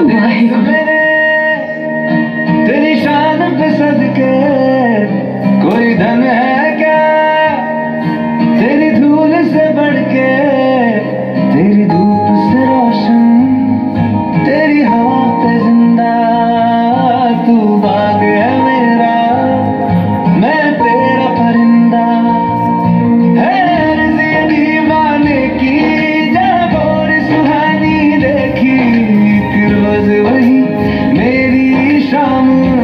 मेरे तेरी शान पे सदके कोई धन है क्या तेरी धूल से बढ़ के, तेरी धूप से रोशन, तेरी हवा पे जिंदा, तू बाग है मेरा, मैं तेरा परिंदा। है अर्ज़ ये दीवाने की जब और सुहानी देखी, एक रोज वही मेरी शाम